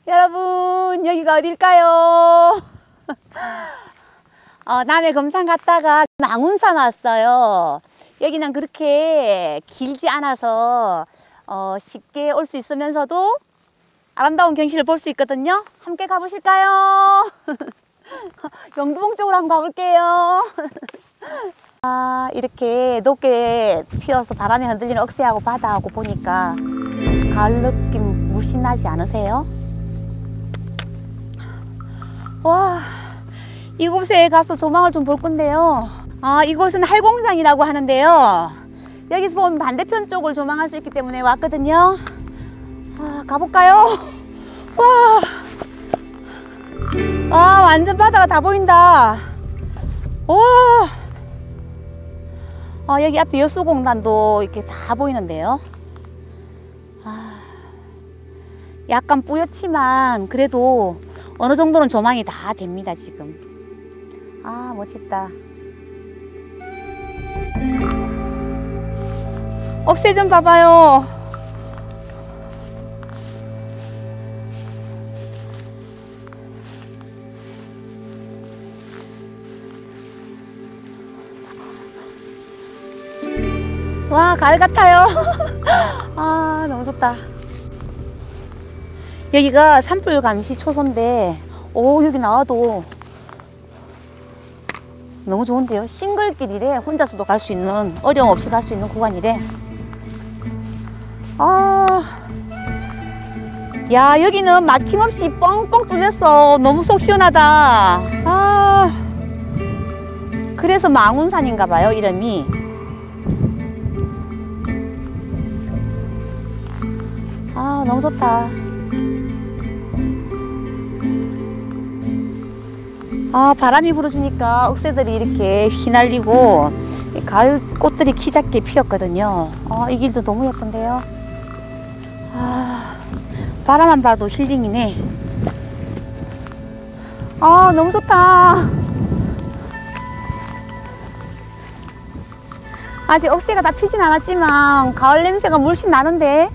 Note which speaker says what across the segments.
Speaker 1: 여러분, 여기가 어딜까요? 남해 금산 갔다가 망운산 왔어요. 여기는 그렇게 길지 않아서 쉽게 올 수 있으면서도 아름다운 경치를 볼 수 있거든요. 함께 가보실까요? 영두봉 쪽으로 한번 가볼게요. 이렇게 높게 피어서 바람에 흔들리는 억새하고 바다하고 보니까 가을 느낌 물씬 나지 않으세요? 와, 이곳에 가서 조망을 좀 볼 건데요. 이곳은 할공장이라고 하는데요. 여기서 보면 반대편 쪽을 조망할 수 있기 때문에 왔거든요. 가볼까요? 와, 완전 바다가 다 보인다. 와, 여기 앞에 여수공단도 이렇게 다 보이는데요. 약간 뿌옇지만 그래도 어느 정도는 조망이 다 됩니다, 지금. 멋있다. 억새 좀 봐봐요. 와, 가을 같아요. 너무 좋다. 여기가 산불감시 초소인데, 여기 나와도 너무 좋은데요. 싱글길이래. 혼자서도 갈 수 있는, 어려움 없이 갈 수 있는 구간이래. 야, 여기는 막힘없이 뻥뻥 뚫렸어. 너무 속 시원하다. 그래서 망운산인가 봐요, 이름이. 너무 좋다. 바람이 불어주니까 억새들이 이렇게 휘날리고 가을 꽃들이 키 작게 피었거든요. 이 길도 너무 예쁜데요. 바람만 봐도 힐링이네. 너무 좋다. 아직 억새가 다 피진 않았지만 가을 냄새가 물씬 나는데.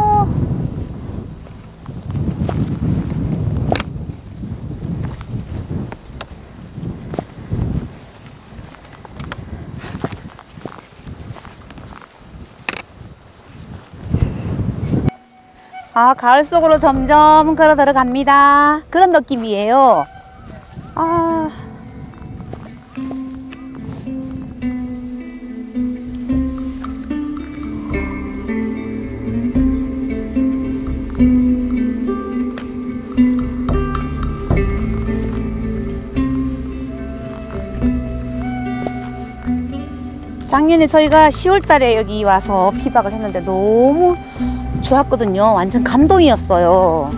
Speaker 1: 가을 속으로 점점 걸어 들어갑니다. 그런 느낌이에요. 작년에 저희가 10월 달에 여기 와서 피박을 했는데 너무 좋았거든요. 완전 감동이었어요.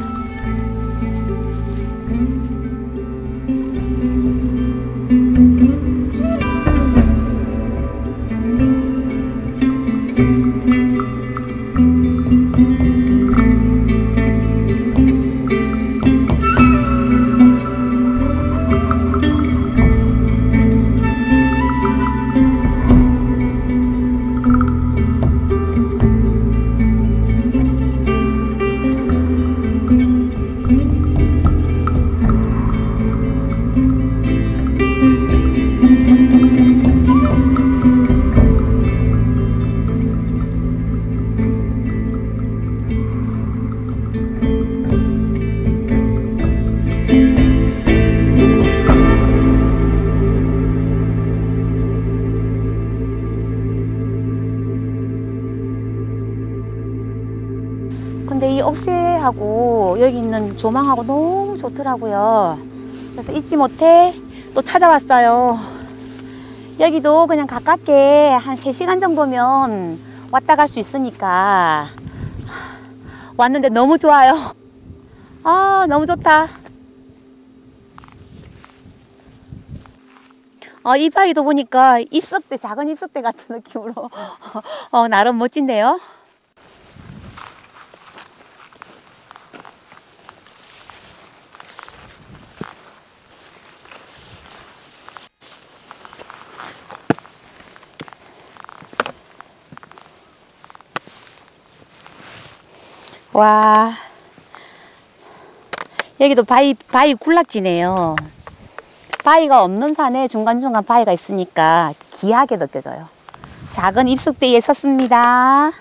Speaker 1: 근데 이 억새하고 여기 있는 조망하고 너무 좋더라고요. 그래서 잊지 못해 또 찾아왔어요. 여기도 그냥 가깝게 한 3시간 정도면 왔다 갈 수 있으니까 왔는데 너무 좋아요. 너무 좋다. 이 바위도 보니까 입석대, 작은 입석대 같은 느낌으로 나름 멋진데요. 와, 여기도 바위 군락지네요. 바위가 없는 산에 중간중간 바위가 있으니까 기하게 느껴져요. 작은 입석대에 섰습니다.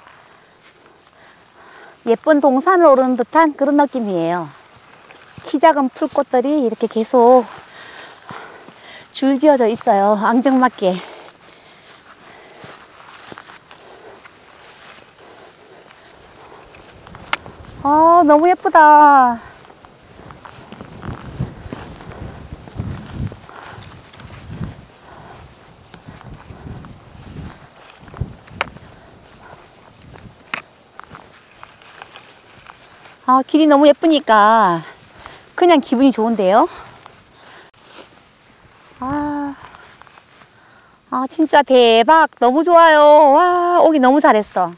Speaker 1: 예쁜 동산을 오르는 듯한 그런 느낌이에요. 키 작은 풀꽃들이 이렇게 계속 줄지어져 있어요. 앙증맞게. 아, 너무 예쁘다. 아, 길이 너무 예쁘니까 그냥 기분이 좋은데요. 아, 진짜 대박. 너무 좋아요. 와, 오기 너무 잘했어.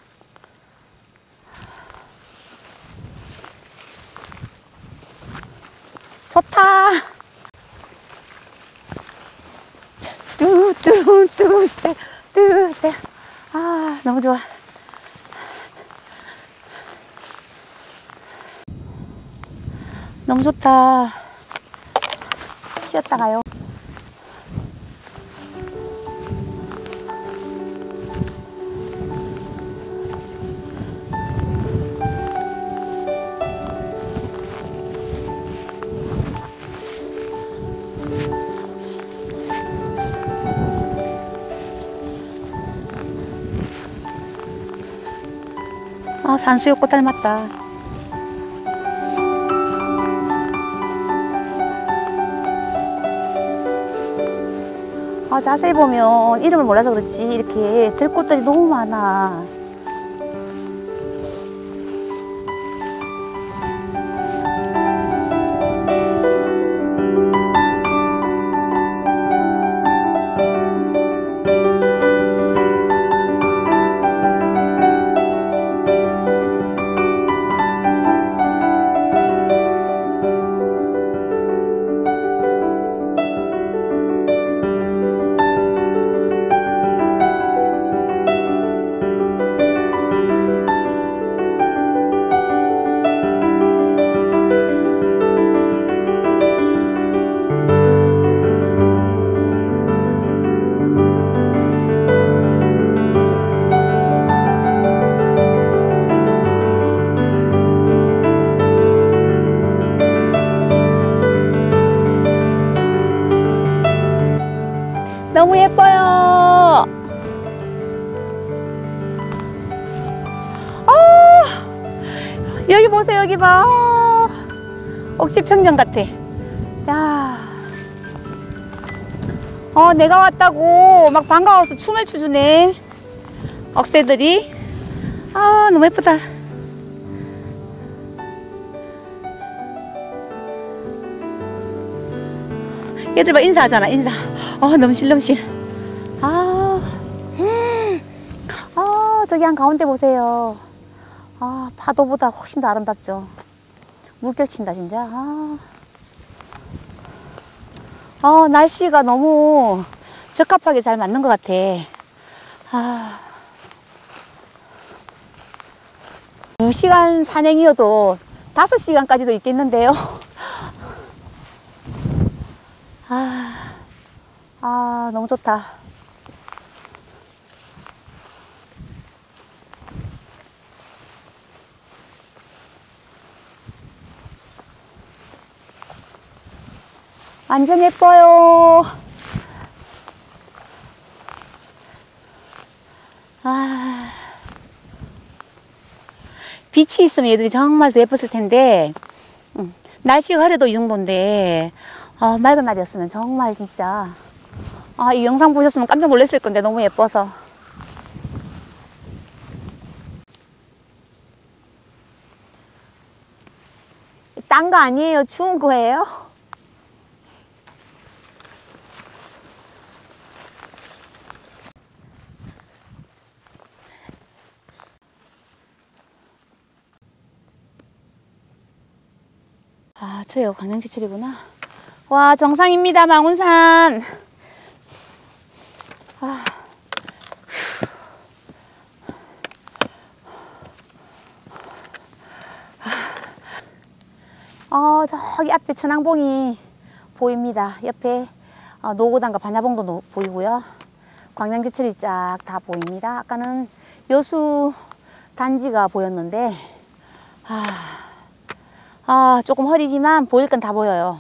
Speaker 1: 좋다. 뚜뚜뚜 스텝 뚜 스텝. 아, 너무 좋아. 너무 좋다. 쉬었다 가요. 아, 산수유꽃 닮았다. 아, 자세히 보면 이름을 몰라서 그렇지 이렇게 들꽃들이 너무 많아. 너무 예뻐요. 여기 보세요. 여기 봐. 옥지평전 같아. 야, 내가 왔다고 막 반가워서 춤을 추주네. 억새들이. 아, 너무 예쁘다. 얘들 봐, 인사하잖아. 인사. 넘실넘실. 저기 한 가운데 보세요. 파도보다 훨씬 더 아름답죠. 물결 친다 진짜. 날씨가 너무 적합하게 잘 맞는 것 같아. 2시간 산행이어도 5시간까지도 있겠는데요. 너무 좋다. 완전 예뻐요. 빛이 있으면 얘들이 정말 더 예뻤을 텐데, 날씨가 흐려도 이 정도인데, 맑은 날이었으면 정말 진짜, 이 영상 보셨으면 깜짝 놀랐을 건데 너무 예뻐서. 딴 거 아니에요. 추운 거예요. 저요 광양지철이구나. 와, 정상입니다. 망운산. 저기 앞에 천왕봉이 보입니다. 옆에 노고단과 반야봉도 보이고요. 광양제철이 쫙 다 보입니다. 아까는 여수 단지가 보였는데 조금 허리지만 보일 건 다 보여요.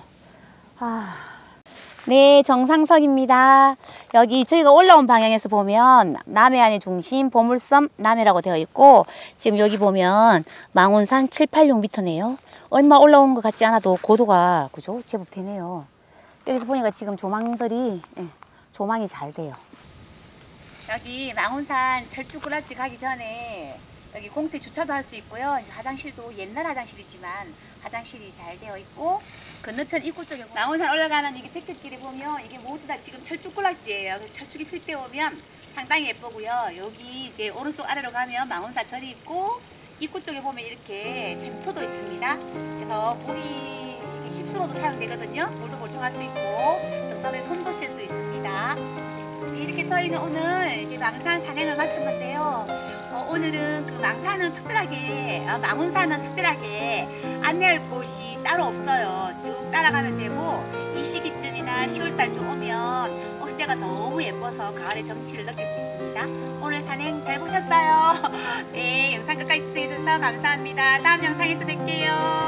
Speaker 1: 네, 정상석입니다. 여기 저희가 올라온 방향에서 보면 남해안의 중심 보물섬 남해라고 되어 있고, 지금 여기 보면 망운산 786m네요. 얼마 올라온 것 같지 않아도 고도가 그죠? 제법 되네요. 여기서 보니까 지금 조망들이 조망이 잘 돼요. 여기 망운산 철쭉구락지 가기 전에 여기 공태 주차도 할 수 있고요. 이제 화장실도 옛날 화장실이지만 화장실이 잘 되어 있고, 건너편 입구 쪽에 망운산 올라가는 이게 백택길에 보면 이게 모두 다 지금 철쭉구락지예요. 그래서 철쭉이 필 때 오면 상당히 예쁘고요. 여기 이제 오른쪽 아래로 가면 망운산 절이 있고, 입구 쪽에 보면 이렇게 샘터도 있습니다. 그래서 물이 식수로도 사용되거든요. 물도 보충할 수 있고 등산에 손도 쉴 수 있습니다. 이렇게 저희는 오늘 이제 망산 산행을 마쳤는데요. 오늘은 그 망산은 특별하게, 망운산은 특별하게 안내할 곳이 따로 없어요. 쭉 따라가면 되고, 이 시기쯤이나 10월달쯤 오면 억새가 너무 예뻐서 가을의 정취를 느낄 수 있습니다. 오늘 산행 잘 보셨어요? 네, 영상 끝까지 시청해주셔서 감사합니다. 다음 영상에서 뵐게요.